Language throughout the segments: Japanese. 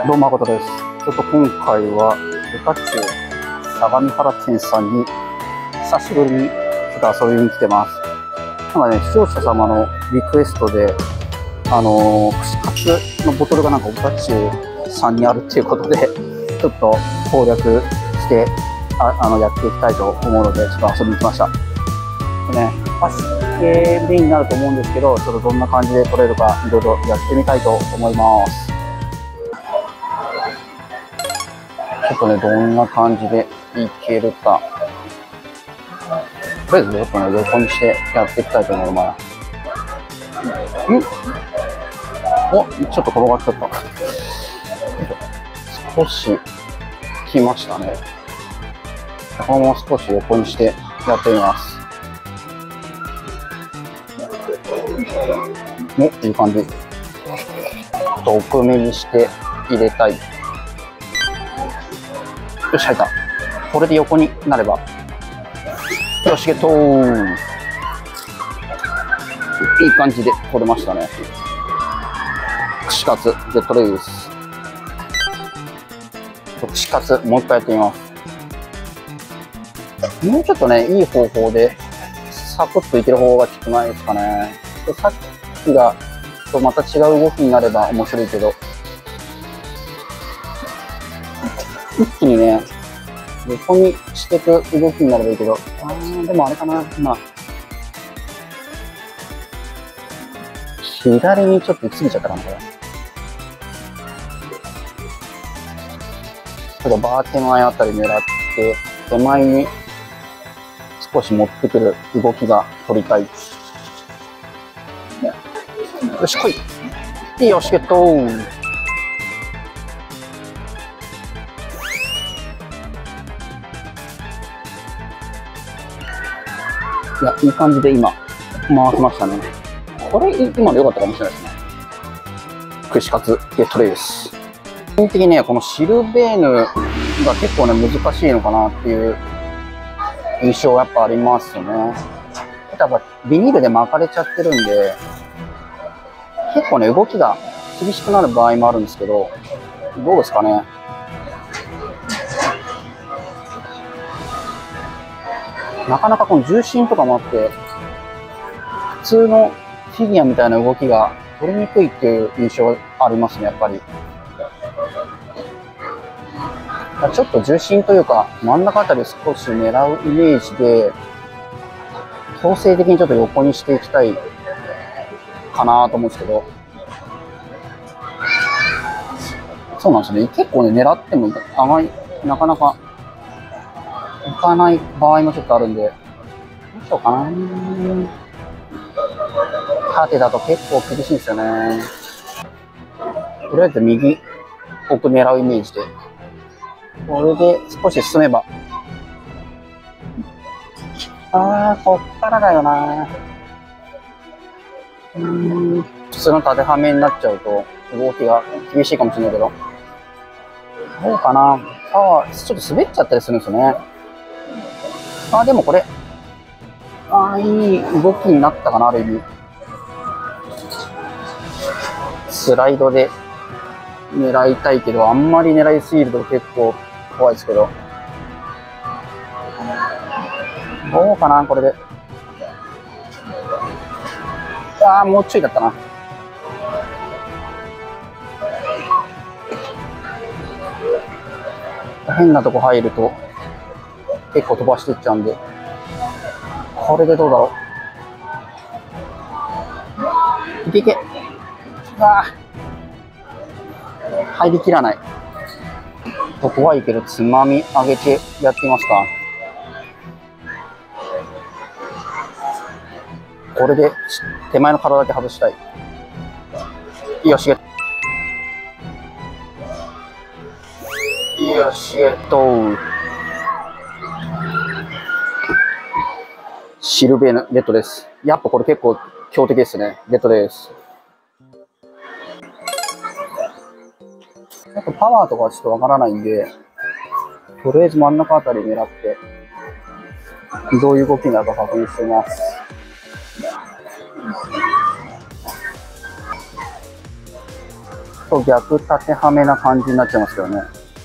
どうも誠です。ちょっと今回は部活中相模原店さんに久しぶりにちょっと遊びに来てます。なんかね、視聴者様のリクエストで、串カツのボトルがなんか部活中さんにあるっていうことで、ちょっと攻略してやっていきたいと思うので、ちょっと遊びに来ました。でね、バスケメインになると思うんですけど、ちょっとどんな感じで取れるかいろいろやってみたいと思います。ちょっとね、どんな感じでいけるか。とりあえずちょっとね、横にしてやっていきたいと思います。お、ちょっと転がっちゃった。少し来ましたね。このまま少し横にしてやってみます。お、いい感じ。ちょっと奥めにして入れたい。よし、入った。これで横になれば。よし、ゲットー。いい感じで取れましたね。串カツ、ゲットです。串カツ、もう一回やってみます。もうちょっとね、いい方法で、サクッといける方がきっとないですかね。さっきがとまた違う動きになれば面白いけど、一気にね、横にしていく動きになればいいけど、でもあれかな、今、左にちょっと行き過ぎちゃったかな、これ。ちょっとバー手前あたり狙って、手前に少し持ってくる動きが取りたい。よし、来い。よし、ゲット。いや、いい感じで今、回せましたね。これ、今の良かったかもしれないですね。串カツ、ゲットです。基本的にね、このシルベーヌが結構ね、難しいのかなっていう印象がやっぱありますよね。多分、ビニールで巻かれちゃってるんで、結構ね、動きが厳しくなる場合もあるんですけど、どうですかね。なかなかこの重心とかもあって、普通のフィギュアみたいな動きが取りにくいっていう印象がありますね、やっぱり。ちょっと重心というか、真ん中あたりを少し狙うイメージで、強制的にちょっと横にしていきたいかなと思うんですけど、そうなんですね。結構ね、狙ってもなかなかいかない場合もちょっとあるんで、どうしようかな。縦だと結構厳しいんですよね。とりあえず右奥狙うイメージで。これで少し進めば。こっからだよな。普通の縦はめになっちゃうと動きが厳しいかもしれないけど。どうかな。ちょっと滑っちゃったりするんですよね。でもこれ。いい動きになったかな、ある意味。スライドで狙いたいけど、あんまり狙いすぎると結構怖いですけど。どうかな、これで。もうちょいだったな。変なとこ入ると結構飛ばしていっちゃうんで。これでどうだろう。いけいけ。入りきらない。怖いけど、つまみ上げてやってみますか。これで手前の体だけ外したい。よし、ゲット。よし、ゲット。シルベーヌ、レッドです。やっぱこれ結構強敵ですね。レッドです。あとパワーとかはちょっとわからないんで、とりあえず真ん中あたり狙って、どういう動きになるか確認してみます。 と逆縦はめな感じになっちゃいますけどね。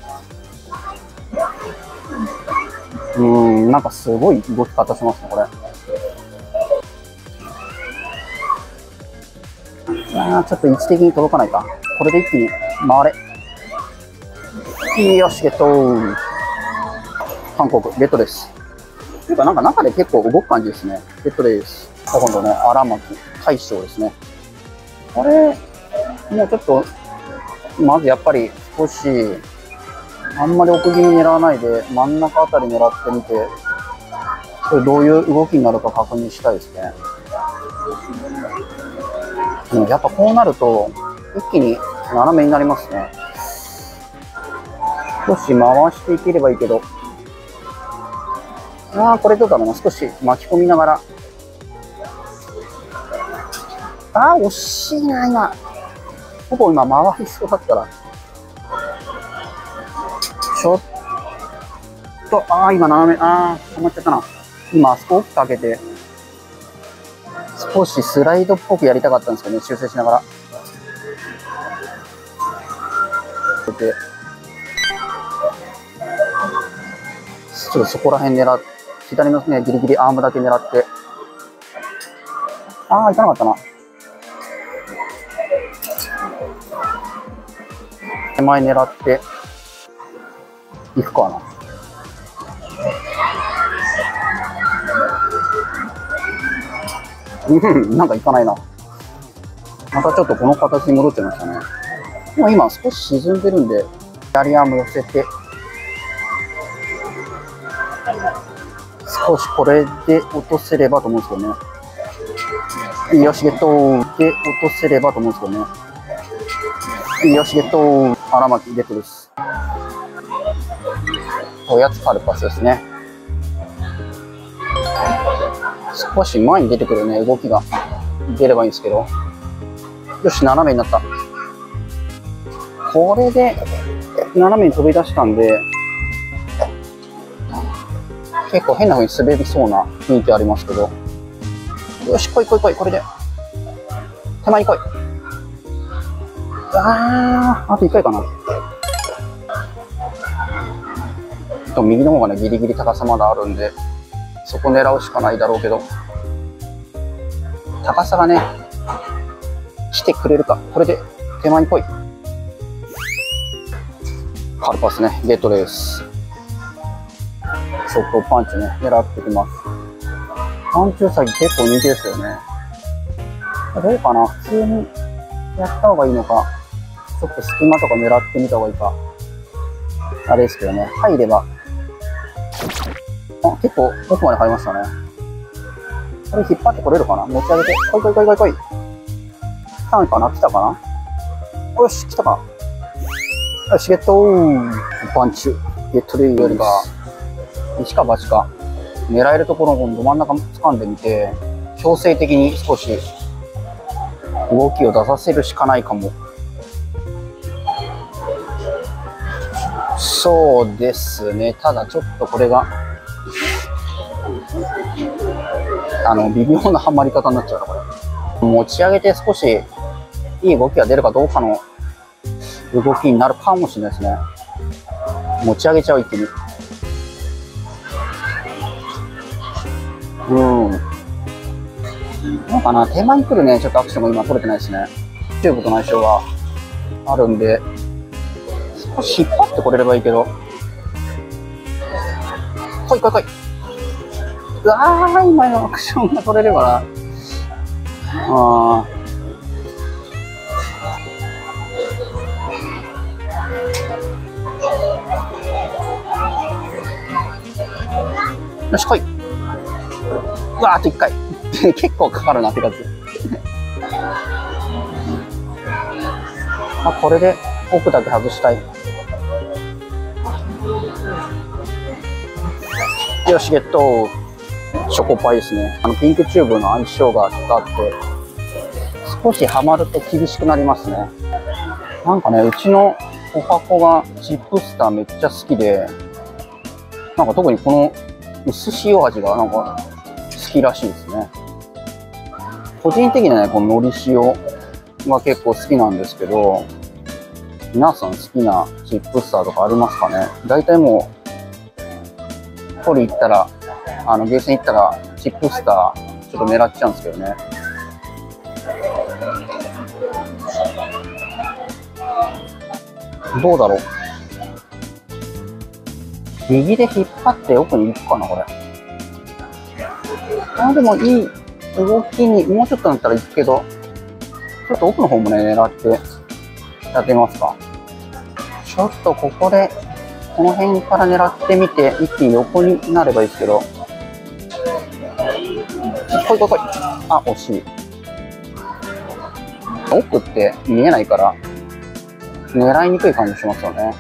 なんかすごい動き方しますね、これ。ちょっと位置的に届かないか。これで一気に回れ。よし、ゲット。韓国、ゲットです。というか、なんか中で結構動く感じですね。ゲットです。今度ね、荒牧、大将ですね。これ、もうちょっと、まずやっぱり少し、あんまり奥気味狙わないで、真ん中あたり狙ってみて、これどういう動きになるか確認したいですね。やっぱこうなると、一気に斜めになりますね。少し回していければいいけど、これどうだろうな、少し巻き込みながら。惜しいな、今。ほぼ今回りそうだったら。ちょっと、今斜め、止まっちゃったな。今、あそこ奥かけて、少しスライドっぽくやりたかったんですけどね、修正しながら。で、ちょっとそこら辺狙って、左のね、ギリギリアームだけ狙って。いかなかったな。手前狙って、いくかな。なんかいかないな。またちょっとこの形に戻っちゃいましたね。でも今少し沈んでるんで、左アーム寄せて、少しこれで落とせればと思うんですけどね。よし、ゲットで落とせればと思うんですけどね。よし、ゲット荒牧ゲットです。おやつカルパスですね。少し前に出てくるね、動きが出ればいいんですけど。よし、斜めになった。これで斜めに飛び出したんで、結構変な風に滑りそうな雰囲気ありますけど。よし、来い来い来い、これで。手前に来い。あと1回かな。右の方がね、ギリギリ高さまだあるんで、そこ狙うしかないだろうけど、高さがね、来てくれるか。これで手前に来い。カルパスね、ゲットです。速攻パンチね、狙ってきます。パンチウサギ結構人気ですよね。どうかな、普通にやった方がいいのか、ちょっと隙間とか狙ってみた方がいいか、あれですけどね、入れば。結構奥まで入りましたね。これ引っ張ってこれるかな、持ち上げて、来い来い来い来い来い。来たんかな、来たかな。よし、来たか。よし、ゲットパンチ、ゲットでよりが、一か八か、狙えるところのど真ん中掴んでみて、強制的に少し動きを出させるしかないかも。そうですね。ただちょっとこれが、微妙なはまり方になっちゃうな、これ。持ち上げて少しいい動きが出るかどうかの動きになるかもしれないですね。持ち上げちゃう、一気に。なんかな、手前に来るね、ちょっとアクションが今取れてないですね。チューブとの相性があるんで、少し引っ張ってこれればいいけど。来い来い来い。今のアクションが取れればな。よし、来い。あと1回。結構かかるなって感じ。これで奥だけ外したい。よし、ゲット。チョコパイですね。ピンクチューブの相性がちょっとあって、少しはまると厳しくなりますね。なんかね、うちのお箱がチップスターめっちゃ好きで、なんか特にこの薄塩味がなんか好きらしいですね。個人的にはね、この海苔塩が結構好きなんですけど、 皆さん好きなチップスターとかありますかね。大体もう、取り行ったら、ゲーセン行ったら、チップスター、ちょっと狙っちゃうんですけどね。どうだろう。右で引っ張って奥に行くかな、これ。でもいい動きに、もうちょっとだったら行くけど、ちょっと奥の方もね、狙ってやってみますか。ちょっとここで、この辺から狙ってみて、一気に横になればいいですけど。来い来い来い。あ、惜しい。奥って見えないから、狙いにくい感じしますよね。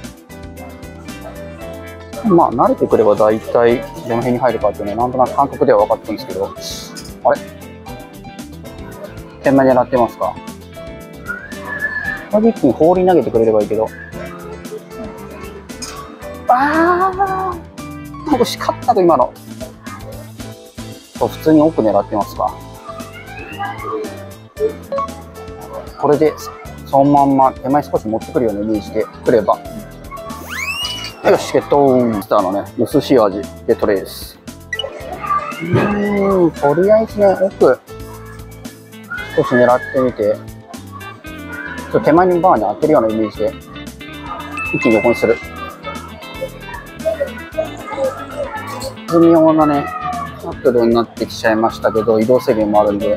まあ、慣れてくれば大体どの辺に入るかっていうのはなんとなく感覚では分かってるんですけど、あれ手前狙ってますか。これで一気に放り投げてくれればいいけど。あー、惜しかったと今の。普通に奥狙ってますか。これでそのまんま手前少し持ってくるようなイメージでくれば。よし、ゲットスターのね、薄塩味、ゲットです。とりあえずね、奥、少し狙ってみて、ちょっと手前にバーに当てるようなイメージで、一気に横にする。微妙なね、角度になってきちゃいましたけど、移動制限もあるんで。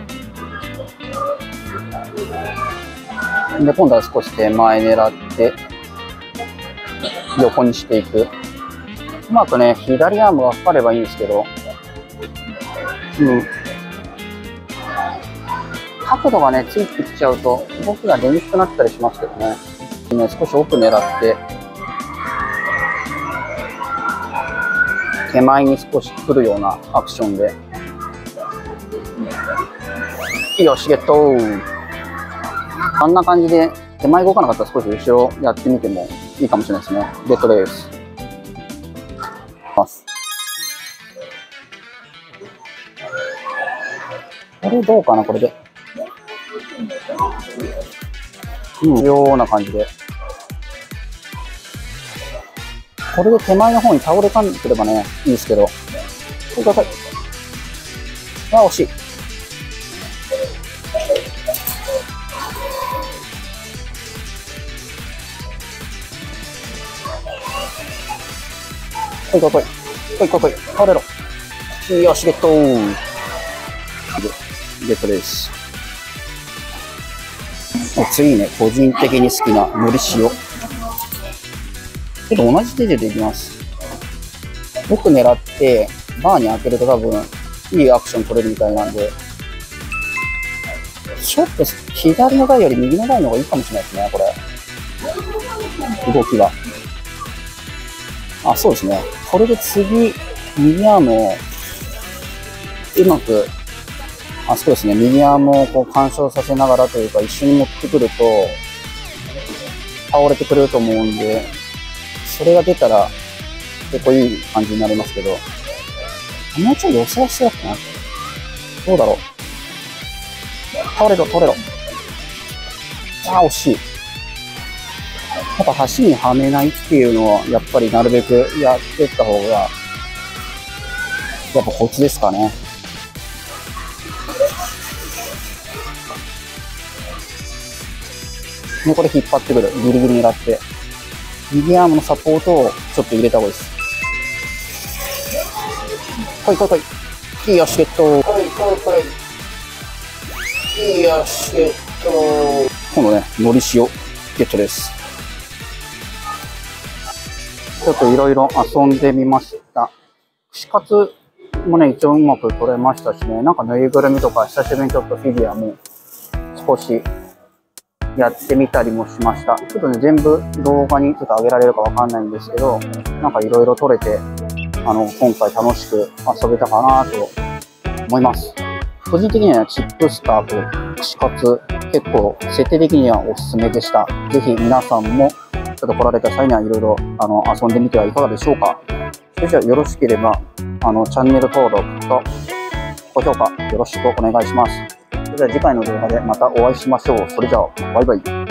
で、今度は少し手前狙って、横にしていく。うまくね、左アームがかかればいいんですけど、角度がね、ついてきちゃうと、動きが出にくくなったりしますけどね。少し奥狙って、手前に少し来るようなアクションで。よし、ゲット。あんな感じで、手前動かなかったら少し後ろやってみてもいいかもしれないですね。ゲットです。これどうかな、これで。ような感じで。これで手前の方に倒れかんければね、いいですけど。ください。あ、惜しい。来い来い来い。来い来い来い。倒れろ。よし、ゲットー。ゲットです。次にね、個人的に好きなのり塩。ちょっと同じ手でできます。奥狙って、バーに開けると多分、いいアクション取れるみたいなんで、ちょっと左の台より右の台の方がいいかもしれないですね、これ。動きが。あ、そうですね。これで次、右アームを、うまく、あ、そうですね。右アームをこう干渉させながらというか、一緒に持ってくると、倒れてくれると思うんで、それが出たら、結構いい感じになりますけど、もうちょい寄せやすいかな。どうだろう。倒れろ、倒れろ。あー、惜しい。やっぱ橋にはめないっていうのは、やっぱりなるべくやっていった方が、やっぱコツですかね。で、これ引っ張ってくる。ギリギリ狙って。右アームのサポートをちょっと入れた方がいいです。来い来い来い。よし、ゲット。来い来い来い。よし、ゲット。今度ね、のり塩、ゲットです。ちょっといろいろ遊んでみました。串カツもね、一応うまく取れましたしね、なんかぬいぐるみとか久しぶりにちょっとフィギュアも少しやってみたりもしました。ちょっとね、全部動画にちょっと上げられるかわかんないんですけど、なんかいろいろ撮れて、今回楽しく遊べたかなと思います。個人的にはチップスターと串カツ、結構設定的にはおすすめでした。ぜひ皆さんもちょっと来られた際にはいろいろ遊んでみてはいかがでしょうか。それじゃあよろしければ、チャンネル登録と高評価よろしくお願いします。それでは次回の動画でまたお会いしましょう。それじゃあ、バイバイ。